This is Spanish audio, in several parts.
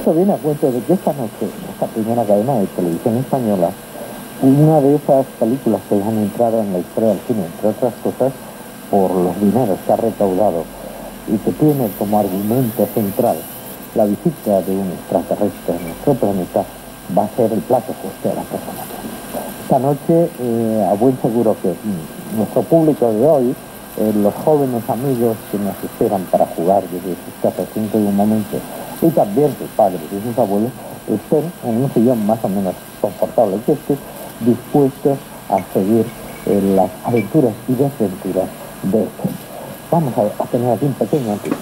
Esto viene a cuento de que esta noche, esta primera cadena de televisión española, una de esas películas que han entrado en la historia del cine, entre otras cosas, por los dineros que ha recaudado y que tiene como argumento central la visita de un extraterrestre a nuestro planeta, va a ser el plato fuerte de la programación. Esta noche, a buen seguro que nuestro público de hoy, los jóvenes amigos que nos esperan para jugar desde sus casas dentro de un momento, y también sus padres y sus abuelos, estén en un sillón más o menos confortable que este, dispuestos a seguir las aventuras y desventuras de este. Vamos a tener aquí un pequeño antes.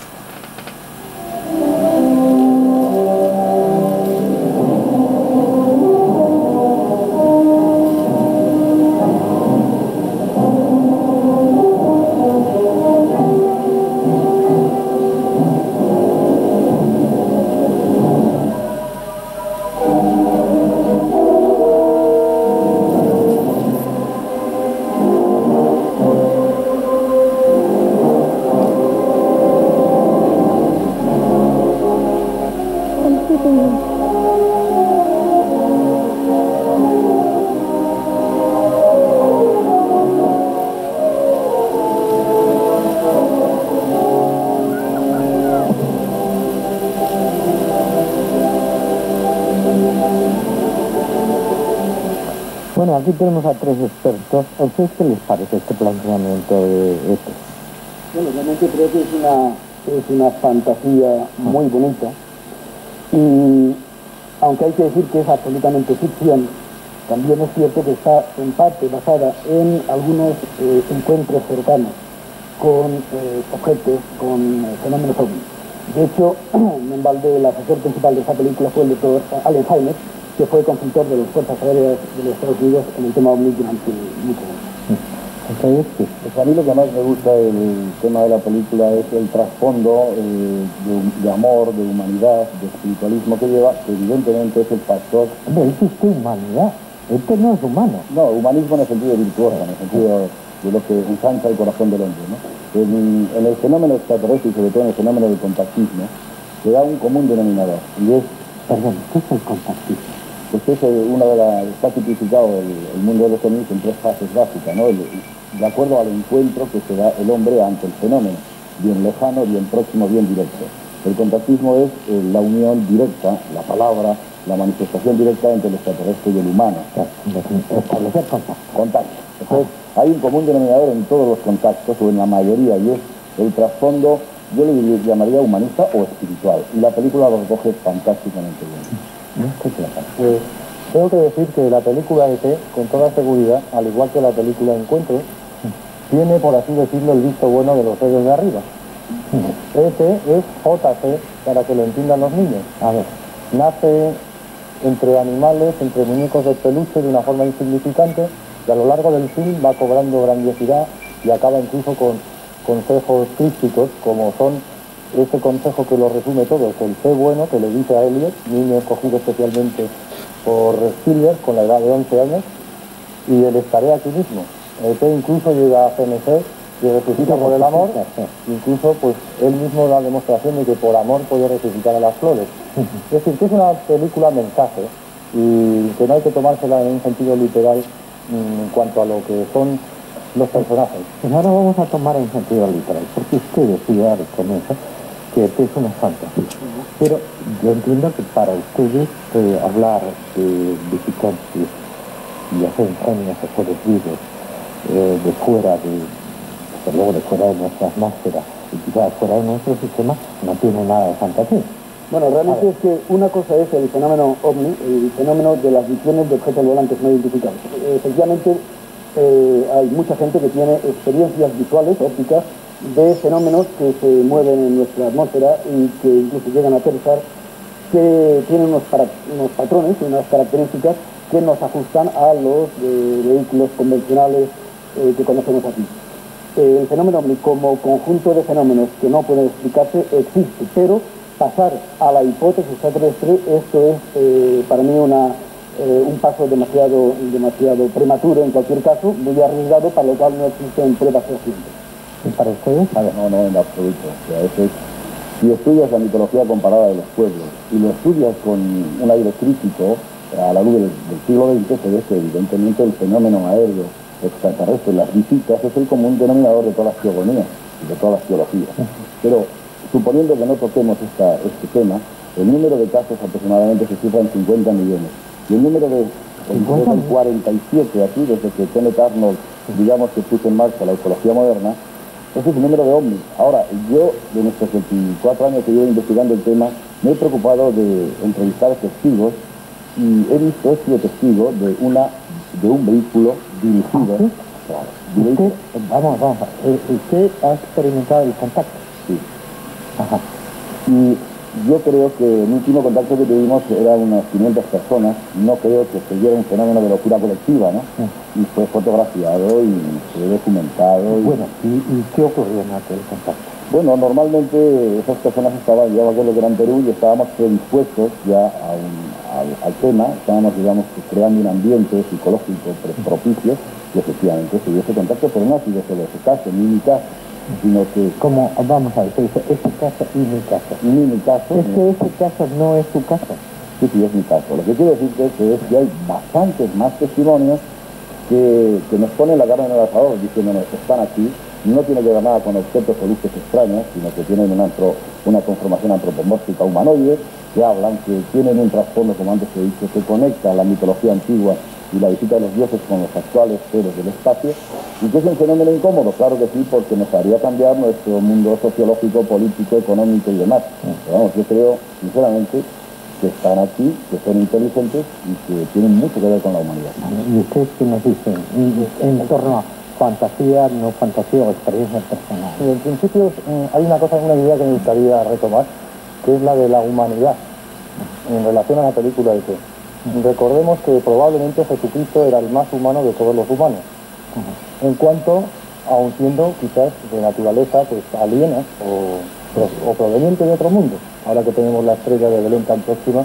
Bueno, aquí tenemos a tres expertos. ¿A ustedes qué les parece este planteamiento de este? Bueno, realmente creo que es una fantasía muy bonita, y aunque hay que decir que es absolutamente ficción, también es cierto que está en parte basada en algunos encuentros cercanos con objetos, con fenómenos ovnis. De hecho, el asesor principal de esa película fue el doctor Allen Hynek, que fue consultor de las Fuerzas Aéreas de los Estados Unidos en el tema ovni durante muchos años. Entonces, pues a mí lo que más me gusta del tema de la película es el trasfondo de amor, de humanidad, de espiritualismo que lleva, que evidentemente es el factor... Hombre, ¿es usted humanidad? Este no es humano. No, humanismo en el sentido virtuoso, en el sentido de lo que ensancha el corazón del hombre, ¿no? En el fenómeno extraterrestre y sobre todo en el fenómeno del contactismo, se da un común denominador, y es... Perdón, ¿qué es el contactismo? Pues es está tipificado el mundo de los ovnis en tres fases básicas, ¿no? De acuerdo al encuentro que se da el hombre ante el fenómeno, bien lejano, bien próximo, bien directo. El contactismo es la unión directa, la palabra, la manifestación directa entre el extraterrestre y el humano. Establecer contacto. Entonces, hay un común denominador en todos los contactos, o en la mayoría, y es el trasfondo, yo le llamaría humanista o espiritual. Y la película lo recoge fantásticamente bien. Pues tengo que decir que la película ET, con toda seguridad, al igual que la película Encuentros, tiene, por así decirlo, el visto bueno de los seres de arriba. ET es JC, para que lo entiendan los niños. A ver, nace entre animales, entre muñecos de peluche de una forma insignificante, y a lo largo del film va cobrando grandiosidad y acaba incluso con consejos crípticos, como son ese consejo que lo resume todo, es el sé bueno, que le dice a Elliot, niño escogido especialmente por Spielberg con la edad de 11 años, y el estaré aquí mismo. Que incluso llega a CNC y resucita por el amor, incluso pues él mismo da demostración de que por amor puede resucitar a las flores. Es decir, que es una película mensaje y que no hay que tomársela en un sentido literal en cuanto a lo que son los personajes. Pues ahora vamos a tomar en sentido literal, porque usted decía al comienzo que es una fantasía. Pero yo entiendo que para ustedes hablar de visitantes y hacer genios o seres vivos de fuera desde luego de fuera de nuestra atmósfera y quizás fuera de nuestro sistema, no tiene nada de fantasía. Bueno, realmente es que una cosa es el fenómeno ovni, el fenómeno de las visiones de objetos volantes no identificados. Efectivamente, hay mucha gente que tiene experiencias visuales, ópticas, de fenómenos que se mueven en nuestra atmósfera y que incluso llegan a aterrizar, que tienen unos patrones, unas características que nos ajustan a los vehículos convencionales que conocemos aquí. El fenómeno ovni como conjunto de fenómenos que no pueden explicarse existe, pero pasar a la hipótesis extraterrestre, esto es para mí un paso demasiado prematuro en cualquier caso, muy arriesgado, para lo cual no existen pruebas fehacientes. ¿Y para ustedes? No, en absoluto. O sea, eso es Si estudias la mitología comparada de los pueblos y lo estudias con un aire crítico, a la luz del siglo XX, se ve que evidentemente el fenómeno aéreo extraterrestre, las visitas, es el común denominador de todas las teogonías y de todas las teologías. Pero suponiendo que no toquemos este tema, el número de casos aproximadamente se cifra en 50 millones. Y el número de... desde el 47 aquí, desde que Kenneth Arnold, digamos que puso en marcha la ufología moderna, ese es el número de ovnis. Ahora, yo, de nuestros 24 años que llevo investigando el tema, me he preocupado de entrevistar testigos y he sido testigo de un vehículo dirigido. ¿Ah, sí? Claro, dirigido. Vamos. ¿Usted ha experimentado el contacto? Sí. Ajá. Y yo creo que el último contacto que tuvimos eran unas 500 personas. No creo que se diera un fenómeno de locura colectiva, ¿no? Y fue fotografiado y fue documentado. Bueno, ¿y qué ocurrió en aquel contacto? Bueno, normalmente esas personas estaban, yo me acuerdo que era en Perú, y estábamos predispuestos ya al tema, estábamos, digamos, creando un ambiente psicológico propicio, y efectivamente se dio ese contacto, pero no ha sido solo ese caso, ni mi caso, sino que... Como, vamos a ver, se dice, ese caso y mi caso. Ni mi caso... Es que ese caso no es su caso. Sí, es mi caso. Lo que quiero decirte es que hay bastantes más testimonios que nos ponen la carne en el asador, diciéndonos que están aquí. No tiene que ver nada con objetos o luces extraños, sino que tienen una conformación antropomórfica humanoide, que hablan, que tienen un trasfondo, como antes he dicho, que conecta la mitología antigua y la visita de los dioses con los actuales seres del espacio, y que es un fenómeno incómodo, claro que sí, porque nos haría cambiar nuestro mundo sociológico, político, económico y demás. Pero vamos, yo creo, sinceramente, que están aquí, que son inteligentes y que tienen mucho que ver con la humanidad. ¿Y ustedes qué nos dicen en torno a fantasía, no fantasía o experiencias personales? Sí, en principio hay una idea que me gustaría retomar, que es la de la humanidad, en relación a la película de E.T. Recordemos que probablemente Jesucristo era el más humano de todos los humanos, en cuanto, aun siendo quizás de naturaleza pues aliena o proveniente de otro mundo, ahora que tenemos la estrella de Belén tan próxima,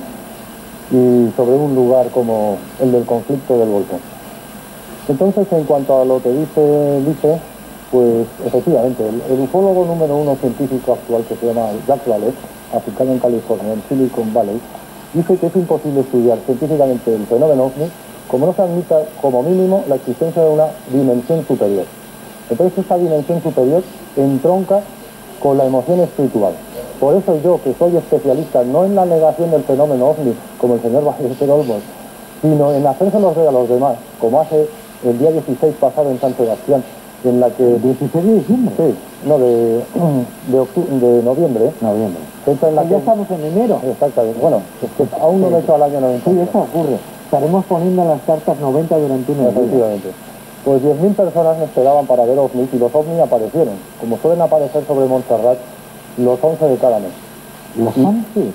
y sobre un lugar como el del conflicto del volcán. Entonces, en cuanto a lo que dice, pues efectivamente, el ufólogo número 1 científico actual, que se llama Jack Lallet, aficado en California, en Silicon Valley, dice que es imposible estudiar científicamente el fenómeno OVNI como no se admita como mínimo la existencia de una dimensión superior. Entonces esa dimensión superior entronca con la emoción espiritual. Por eso yo, que soy especialista no en la negación del fenómeno OVNI, como el señor Ballester Olmos, sino en hacérselos ver a los demás, como hace el día 16 pasado en San Sebastián, en la que... ¿16 de diciembre? Sí, no, de noviembre. Noviembre. Fecha en la Ya que... estamos en enero. Exactamente. Bueno, es que aún no lo he hecho al año 90. Sí, eso ocurre. Estaremos poniendo las cartas 90 durante unos días. Efectivamente. Pues 10.000 personas me esperaban para ver ovnis y los ovnis aparecieron. Como suelen aparecer sobre Montserrat los 11 de cada mes. ¿Los 11? Sí.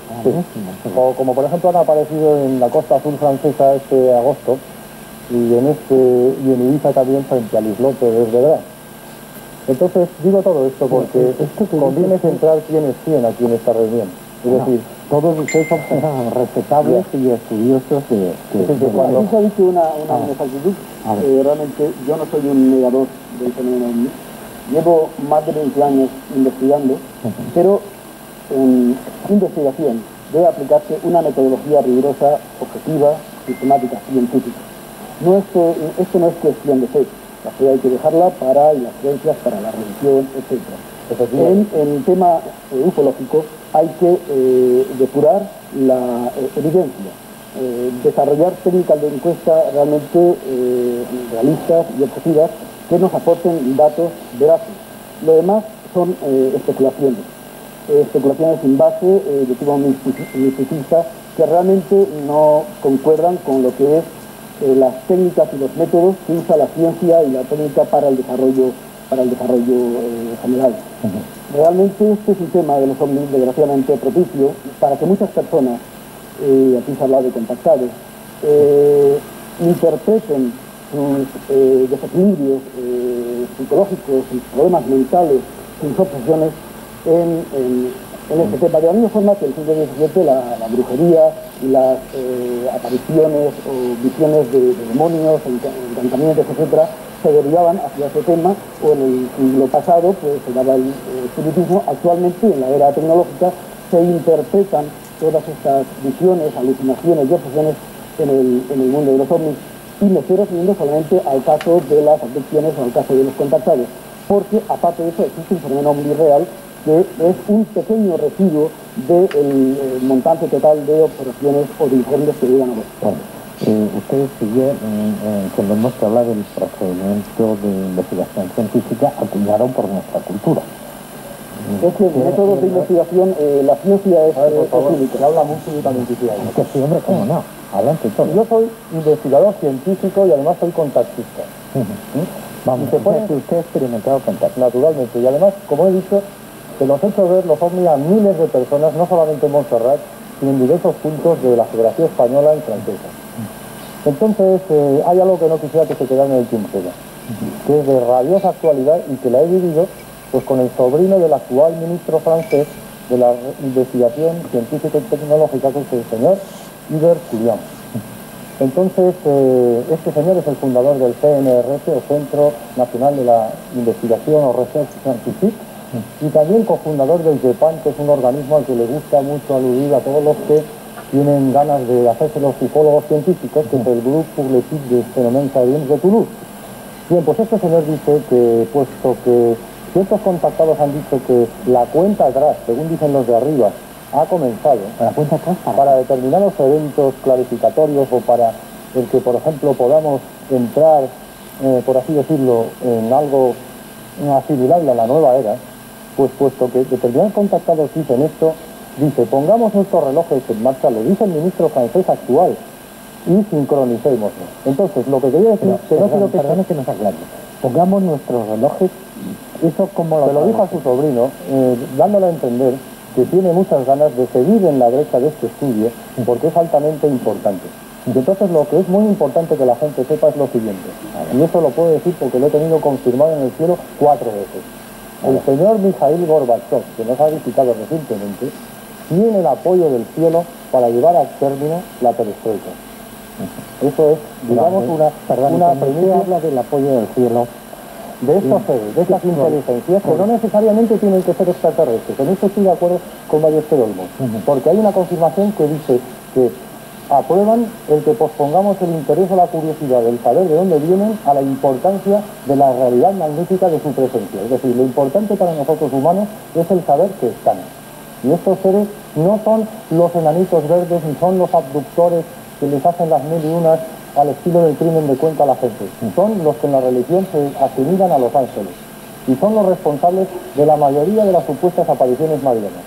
O como por ejemplo han aparecido en la Costa Azul francesa este agosto y en Ibiza también frente al islote de Verdad. Entonces digo todo esto porque conviene centrar quién es quién aquí en esta reunión. Es decir, todos ustedes son personas respetables y estudiosos de Cuando se ha dicho una inexactitud, realmente yo no soy un negador del fenómeno OVNI. Llevo más de 20 años investigando, pero en investigación debe aplicarse una metodología rigurosa, objetiva, sistemática, científica. Esto no es cuestión de fe. La fe hay que dejarla para las creencias, para la religión, etc. En el tema ufológico hay que depurar la evidencia, desarrollar técnicas de encuesta realmente realistas y objetivas que nos aporten datos veraces. Lo demás son especulaciones sin base, de tipo misticista, que realmente no concuerdan con lo que es las técnicas y los métodos que usa la ciencia y la técnica para el desarrollo general. Realmente este es un tema de los ovnis desgraciadamente propicio para que muchas personas, aquí se ha hablado de contactados, interpreten sus desequilibrios psicológicos, sus problemas mentales, sus obsesiones en este tema. De la misma forma que el siglo XVII la brujería y las apariciones o visiones de demonios, encantamientos, etcétera, se derivaban hacia ese tema, o en el siglo pasado pues se daba el espiritismo. Actualmente, en la era tecnológica, se interpretan todas estas visiones, alucinaciones y obsesiones en el mundo de los ovnis. Y me estoy refiriendo solamente al caso de las abducciones o al caso de los contactados, porque aparte de eso existe un fenómeno ovni real que es un pequeño residuo del montante total de observaciones o de informes que llegan a ver. Bueno, ustedes siguen, cuando hemos hablado del procedimiento de investigación científica acuñado por nuestra cultura. Es que en métodos de investigación la ciencia es única. Se habla mucho y también quisiera. Que sí, hombre, cómo no. Adelante todo. Yo soy investigador científico y además soy contactista. Vamos, usted ha experimentado contacto. Naturalmente. Y además, como he dicho, se los he hecho ver los ovnis a miles de personas, no solamente en Montserrat, sino en diversos puntos de la geografía española y francesa. Entonces, hay algo que no quisiera que se quedara en el tintero, que es de rabiosa actualidad y que la he vivido pues con el sobrino del actual ministro francés de la investigación científica y tecnológica, que es el señor Yves Couillon. Entonces, este señor es el fundador del CNRS, o Centro Nacional de la Investigación o Research Scientifique, y también cofundador del GEPAN, que es un organismo al que le gusta mucho aludir a todos los que tienen ganas de hacerse los psicólogos científicos, que es el Groupe pour l'étude des phénomènes aériens de Toulouse. Bien, pues este señor dice que, puesto que ciertos contactados han dicho que la cuenta atrás, según dicen los de arriba, ha comenzado ¿La cuenta atrás para determinados eventos clarificatorios o para el que, por ejemplo, podamos entrar, por así decirlo, en algo asimilable a la nueva era, pues puesto que determinados contactados dicen esto, dice, pongamos nuestros relojes en marcha, lo dice el ministro francés actual, y sincronicémoslo. Entonces, lo que quería decir, que no quiero que nos aclare. Pongamos nuestros relojes, eso como se lo dijo a su sobrino, dándole a entender que tiene muchas ganas de seguir en la brecha de este estudio, porque es altamente importante. Y entonces lo que es muy importante que la gente sepa es lo siguiente, y eso lo puedo decir porque lo he tenido confirmado en el cielo 4 veces. El señor Mikhail Gorbachev, que nos ha visitado recientemente, tiene el apoyo del cielo para llevar a término la perestroika. Eso es, digamos, una premisa. Habla del apoyo del cielo. De estos seres, de estas inteligencias, que no necesariamente tienen que ser extraterrestres. En esto estoy de acuerdo con Ballester Olmos, porque hay una confirmación que dice que aprueban el que pospongamos el interés o la curiosidad del saber de dónde vienen a la importancia de la realidad magnífica de su presencia. Es decir, lo importante para nosotros humanos es el saber que están. Y estos seres no son los enanitos verdes ni son los abductores que les hacen las mil y unas al estilo del crimen de cuenta a la gente. Son los que en la religión se asimilan a los ángeles y son los responsables de la mayoría de las supuestas apariciones marianas.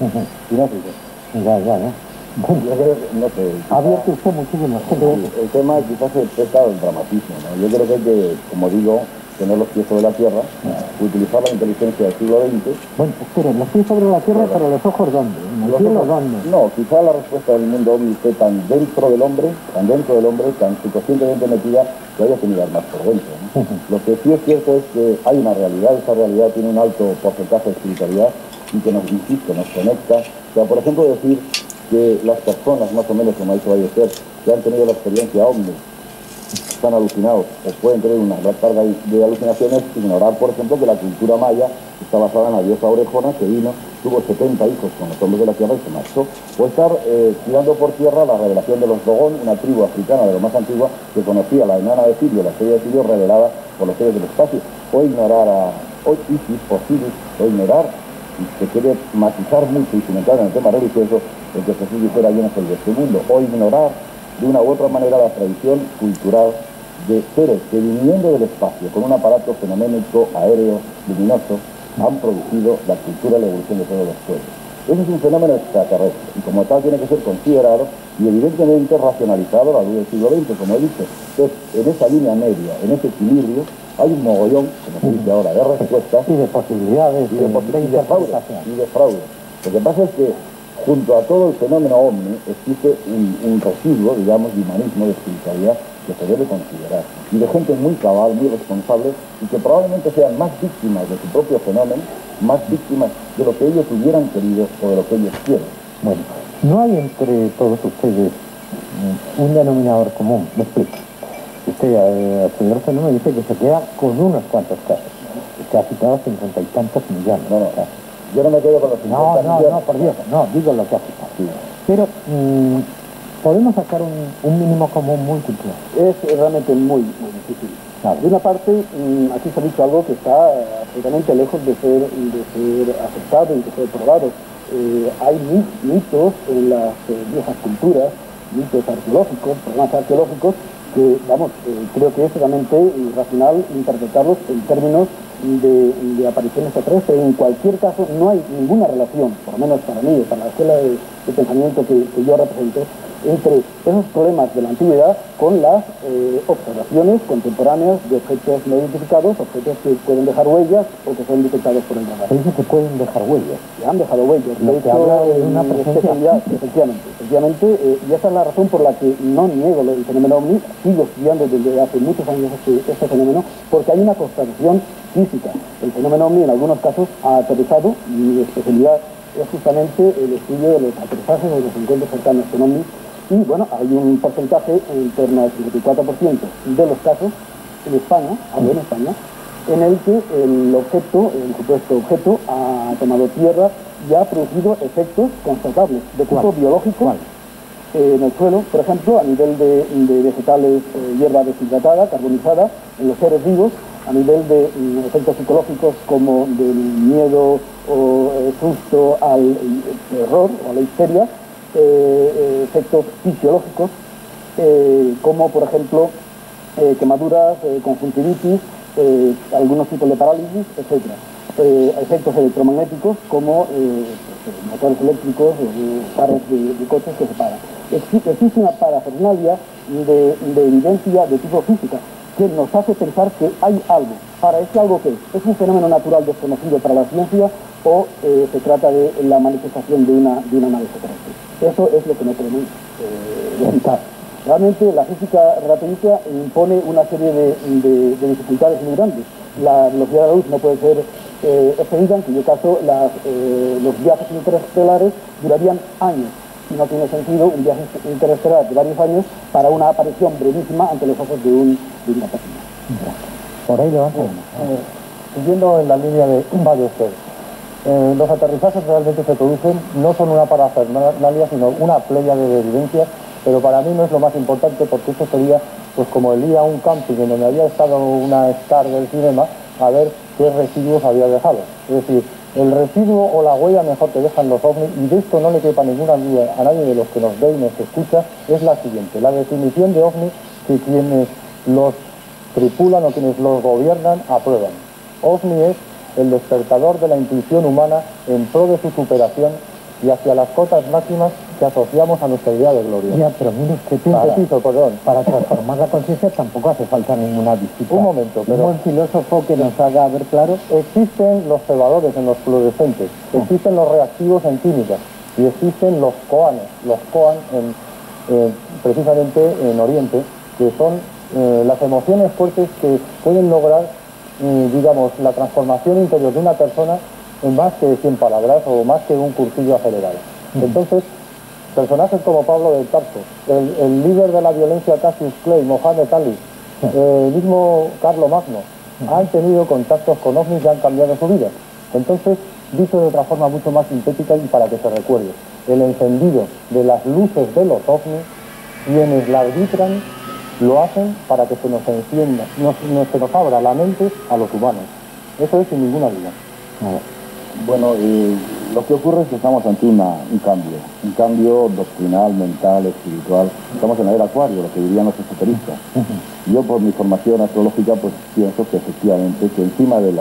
Y no sé. Ya. Bueno, yo creo que, no sé, Ha abierto usted muchísimo. el tema quizás se presta al dramatismo, ¿no? Yo creo que hay que, como digo, tener los pies sobre la tierra, utilizar la inteligencia del siglo XX. Bueno, espere, los pies sobre la tierra, pero los ojos ¿dónde? ¿En el cielo dónde? No, quizá la respuesta del mundo ovni esté tan dentro del hombre, tan subconscientemente metida, que haya que mirar más por dentro, ¿no? Lo que sí es cierto es que hay una realidad, esa realidad tiene un alto porcentaje de espiritualidad y que nos, insisto, nos conecta. O sea, por ejemplo, decir que las personas, más o menos como ha dicho Ballester, que han tenido la experiencia ovni, están alucinados o pueden tener una gran carga de alucinaciones, ignorar, por ejemplo, que la cultura maya está basada en la diosa Orejona, que vino, tuvo 70 hijos con los hombres de la tierra y se marchó. O estar tirando por tierra la revelación de los Dogon, una tribu africana de lo más antigua que conocía la enana de Sirio, la estrella de Sirio revelada por los seres del espacio. O ignorar a Isis, Osiris, o ignorar, y se quiere matizar mucho y cimentar en el tema religioso, el que Jesús dijera yo no soy de este mundo, o ignorar de una u otra manera la tradición cultural de seres que viniendo del espacio con un aparato fenoménico, aéreo, luminoso, han producido la cultura y la evolución de todos los pueblos. Ese es un fenómeno extraterrestre y como tal tiene que ser considerado y evidentemente racionalizado a la luz del siglo XX, como he dicho. Entonces, en esa línea media, en ese equilibrio, hay un mogollón, como se dice ahora, de respuestas y de posibilidades y de fraude. Lo que pasa es que junto a todo el fenómeno ovni existe un residuo, digamos, de humanismo, de espiritualidad que se debe considerar. Y de gente muy cabal, muy responsable y que probablemente sean más víctimas de su propio fenómeno, más víctimas de lo que ellos hubieran querido o de lo que ellos quieren. Bueno, no hay entre todos ustedes un denominador común, me explico. El señor Fenómeno dice que se queda con unos cuantos casos. Usted ha citado 50 y tantos millones. No, yo no me quedo con los 50 millones. No, por Dios, no, digo lo que ha citado. Sí. Pero podemos sacar un mínimo común múltiplo. Es realmente muy difícil. Claro. De una parte, aquí se ha dicho algo que está absolutamente lejos de ser aceptado y de ser probado. Hay mitos en las viejas culturas, mitos arqueológicos, problemas arqueológicos, que, creo que es realmente irracional interpretarlos en términos de apariciones extraterrestres. En cualquier caso, no hay ninguna relación, por lo menos para mí, para la escuela de pensamiento que yo represento, entre esos problemas de la antigüedad con las observaciones contemporáneas de objetos no identificados, objetos que pueden dejar huellas o que son detectados por el radar. Se dice que pueden dejar huellas. Que han dejado huellas. De hecho, habla de una presencia, efectivamente, y esa es la razón por la que no niego el fenómeno OVNI, sigo estudiando desde hace muchos años este fenómeno, porque hay una constatación física. El fenómeno OVNI en algunos casos ha aterrizado, y mi especialidad es justamente el estudio de los aterrizajes o los encuentros cercanos con OVNI. Y bueno, hay un porcentaje en torno al 54% de los casos en España, en el que el supuesto objeto ha tomado tierra y ha producido efectos constatables de tipo biológico en el suelo, por ejemplo, a nivel de vegetales, hierba deshidratada, carbonizada, en los seres vivos, a nivel de efectos psicológicos como del miedo o susto al terror o a la histeria, efectos fisiológicos como por ejemplo quemaduras, conjuntivitis, algunos tipos de parálisis, etc. Efectos electromagnéticos como motores eléctricos, faros de coches que se paran. Existe una parafernalia de evidencia de tipo física que nos hace pensar que hay algo. Para ese algo, ¿qué es un fenómeno natural desconocido para la ciencia o se trata de la manifestación de una nave extraterrestre? Eso es lo que no podemos explicar. Realmente la física relativista impone una serie de dificultades muy grandes. La velocidad de la luz no puede ser excedida, en cuyo caso los viajes interestelares durarían años. Y no tiene sentido un viaje interestelar de varios años para una aparición brevísima ante los ojos de una persona. Por ahí levanta. Siguiendo en la línea de varios los aterrizajes realmente se producen, no son una parafernalia, sino una pléyade de evidencias, pero para mí no es lo más importante, porque eso sería pues como el ir a un camping en donde había estado una star del cinema a ver qué residuos había dejado. Es decir, el residuo o la huella mejor que dejan los ovnis, y de esto no le quepa ninguna duda a nadie de los que nos ve y nos escucha, es la siguiente: la definición de ovni que quienes los tripulan o quienes los gobiernan aprueban. OVNI es el despertador de la intuición humana en pro de su superación y hacia las cotas máximas que asociamos a nuestra idea de gloria. Ya, pero mire usted, para transformar la conciencia tampoco hace falta ninguna visita. Un momento, pero... Un filósofo que nos haga ver claro. Existen los cebadores en los fluorescentes, existen los reactivos en química y existen los koanes. Los koan, precisamente en Oriente, que son las emociones fuertes que pueden lograr, digamos, la transformación interior de una persona en más que 100 palabras o más que un cursillo acelerado. Entonces, personajes como Pablo del Tarso, el líder de la violencia Cassius Clay, Mohammed Ali, el mismo Carlo Magno, han tenido contactos con ovnis y han cambiado su vida. Entonces, dicho de otra forma mucho más sintética y para que se recuerde, el encendido de las luces de los ovnis, quienes la arbitran, lo hacen para que se nos encienda, se nos abra la mente a los humanos. Eso es sin ninguna duda. Bueno, lo que ocurre es que estamos ante un cambio doctrinal, mental, espiritual. Estamos en la era Acuario, lo que dirían los esoteristas. Yo, por mi formación astrológica, pues pienso que efectivamente que encima de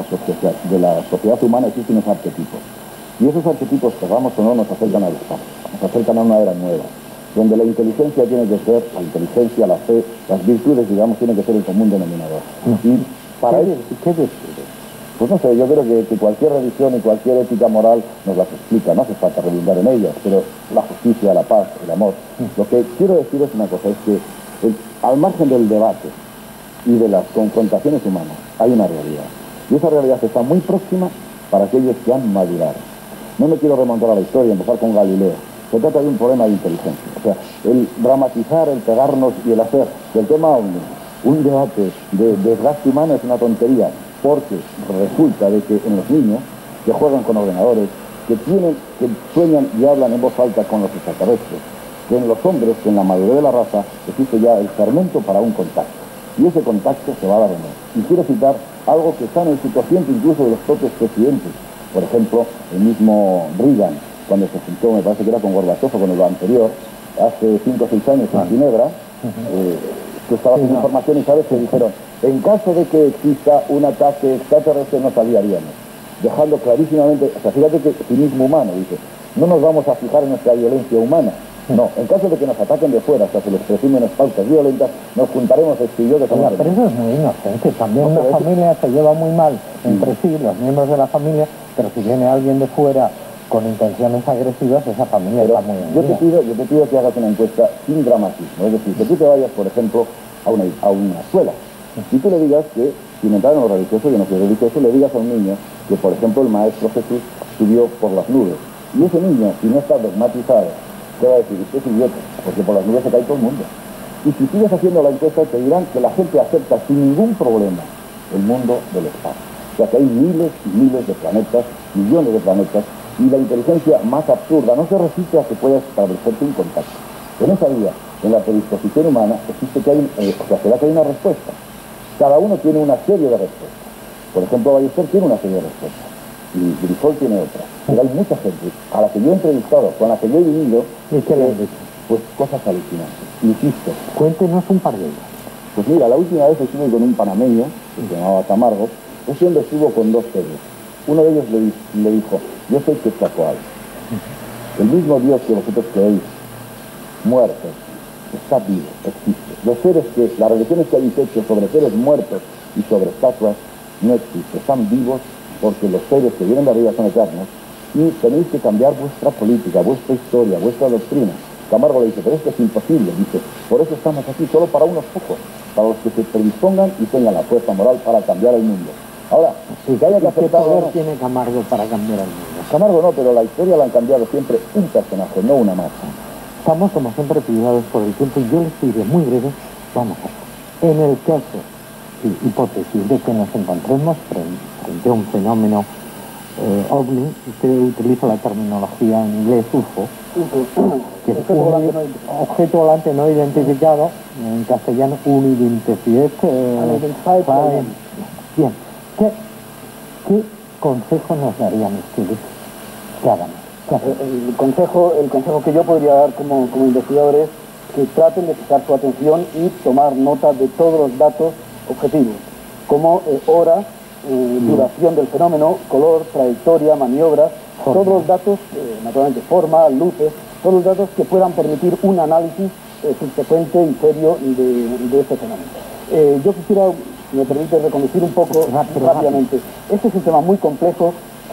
la sociedad humana existen unos arquetipos. Y esos arquetipos, queramos o no, nos acercan al espacio, nos acercan a una era nueva, donde la inteligencia tiene que ser, la inteligencia, la fe, las virtudes, digamos, tienen que ser el común denominador. Y para ello, ¿qué virtudes? Pues no sé, yo creo que cualquier religión y cualquier ética moral nos las explica, no hace falta redundar en ellas, pero la justicia, la paz, el amor. Lo que quiero decir es una cosa, es que al margen del debate y de las confrontaciones humanas, hay una realidad. Y esa realidad está muy próxima para aquellos que han madurado. No me quiero remontar a la historia, empezar con Galileo. Se trata de un problema de inteligencia. O sea, el dramatizar, el pegarnos y el hacer del tema OVNI un debate de desgaste humano es una tontería, porque resulta de que en los niños que juegan con ordenadores, que sueñan y hablan en voz alta con los extraterrestres, que en los hombres, que en la madurez de la raza, existe ya el fermento para un contacto. Y ese contacto se va a dar o no. Y quiero citar algo que está en el subconsciente incluso de los propios presidentes. Por ejemplo, el mismo Reagan, cuando se juntó, me parece que era con Gorbachev o con el anterior, hace 5 o 6 años en Ginebra, tú estabas en información y sabes que dijeron, en caso de que exista un ataque extraterrestre nos aliaríamos. Dejando clarísimamente, o sea, fíjate que cinismo humano, dice, no nos vamos a fijar en nuestra violencia humana. No, en caso de que nos ataquen de fuera, hasta se les presumen las pautas violentas, nos juntaremos y yo que somos... Pero eso es muy inocente. También una familia se lleva muy mal entre sí, los miembros de la familia, pero si viene alguien de fuera con intenciones agresivas, esa familia está muy yo te pido que hagas una encuesta sin dramatismo. Es decir, que tú te vayas, por ejemplo, a una escuela y tú le digas que, sin entrar en lo religioso, yo no soy religioso, le digas a un niño que, por ejemplo, el Maestro Jesús subió por las nubes. Y ese niño, si no está dogmatizado, te va a decir, usted es idiota, porque por las nubes se cae todo el mundo. Y si sigues haciendo la encuesta, te dirán que la gente acepta sin ningún problema el mundo del espacio. O sea, que hay miles y miles de planetas, millones de planetas, y la inteligencia más absurda no se resiste a que pueda establecerse un contacto. En esa vía, en la predisposición humana, existe que será que hay una respuesta. Cada uno tiene una serie de respuestas. Por ejemplo, Ballester tiene una serie de respuestas. Y Grisol tiene otra. Pero hay mucha gente a la que yo he entrevistado, con la que yo he vivido, pues cosas alucinantes. Insisto. Cuéntenos un par de ellas. Pues mira, la última vez estuve con un panameño, que se llamaba Camargo. Ese hombre estuvo con 2 seres. Uno de ellos le dijo, yo soy Quetzalcóatl. El mismo Dios que vosotros creéis, muertos, está vivo, existe. Los seres que, las religiones que habéis hecho sobre seres muertos y sobre estatuas, no existen, están vivos porque los seres que vienen de arriba son eternos y tenéis que cambiar vuestra política, vuestra historia, vuestra doctrina. Camargo le dice, pero esto es imposible, dice, por eso estamos aquí, solo para unos pocos, para los que se predispongan y tengan la fuerza moral para cambiar el mundo. Ahora, si haya que ¿Qué aceptar poder tiene Camargo para cambiar el mundo? Camargo no, pero la historia la han cambiado siempre un personaje, no una masa. Estamos, como siempre, privados por el tiempo y yo les pido muy breve, vamos a ver. En el caso, hipótesis de que nos encontremos frente a un fenómeno OVNI, usted utiliza la terminología en inglés UFO, que es un objeto volante no identificado, en castellano unidentified. Bien, ¿qué consejo nos darían ustedes que hagamos? El consejo que yo podría dar como investigador es que traten de fijar su atención y tomar nota de todos los datos objetivos, como hora, duración del fenómeno, color, trayectoria, maniobras, todos los datos, naturalmente forma, luces, todos los datos que puedan permitir un análisis subsecuente y serio de este fenómeno. Yo quisiera, si me permite, reconducir un poco rápidamente. Este es un tema muy complejo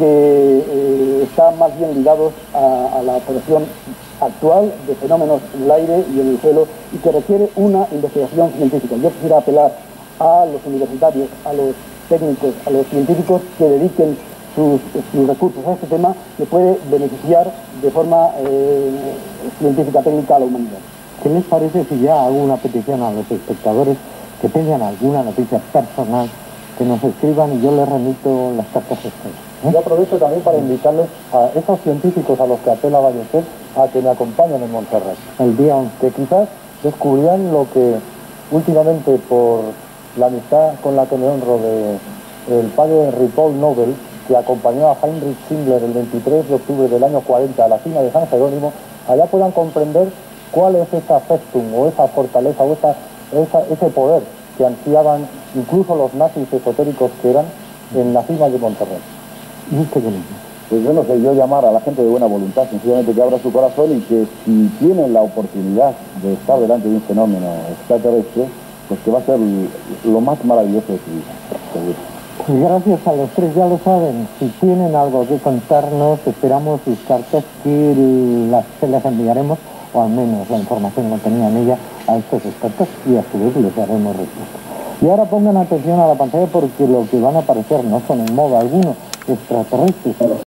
que está más bien ligado a la observación actual de fenómenos en el aire y en el suelo y que requiere una investigación científica. Yo quisiera apelar a los universitarios, a los técnicos, a los científicos que dediquen sus recursos a este tema, que puede beneficiar de forma científica técnica a la humanidad. ¿Qué les parece si ya hago una petición a los espectadores que tengan alguna noticia personal, que nos escriban y yo les remito las cartas estas? Yo aprovecho también para invitarles a esos científicos a los que apela Ballester a que me acompañen en Montserrat. El día 11. Que quizás descubrirán lo que últimamente, por la amistad con la que me honro del padre Henry Paul Nobel, que acompañó a Heinrich Himmler el 23 de octubre del año 40 a la cima de San Jerónimo, allá puedan comprender cuál es esa festum o esa fortaleza o ese poder que ansiaban incluso los nazis esotéricos que eran en la cima de Montserrat. ¿Y usted qué dice? Pues yo no sé, yo llamar a la gente de buena voluntad, sencillamente que abra su corazón y que si tienen la oportunidad de estar delante de un fenómeno extraterrestre, pues que va a ser lo más maravilloso de su vida, seguro. Pues gracias a los tres, ya lo saben, si tienen algo que contarnos, esperamos sus cartas que se las enviaremos, o al menos la información contenida en ella, a estos expertos y a su vez les daremos respuesta. Y ahora pongan atención a la pantalla porque lo que van a aparecer no son en modo alguno extraterrestres.